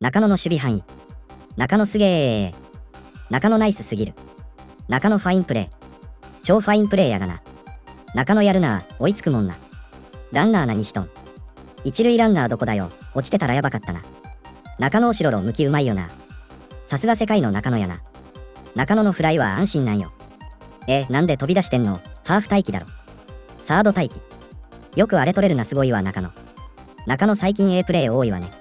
中野の守備範囲。中野すげー。中野ナイスすぎる。中野ファインプレー。超ファインプレーやがな。中野やるな、追いつくもんな。ランナー何しとん。一塁ランナーどこだよ、落ちてたらやばかったな。中野おしろろ向きうまいよな。さすが世界の中野やな。中野のフライは安心なんよ。なんで飛び出してんの、ハーフ待機だろ。サード待機。よくあれ取れるな、すごいわ中野。中野最近プレー多いわね。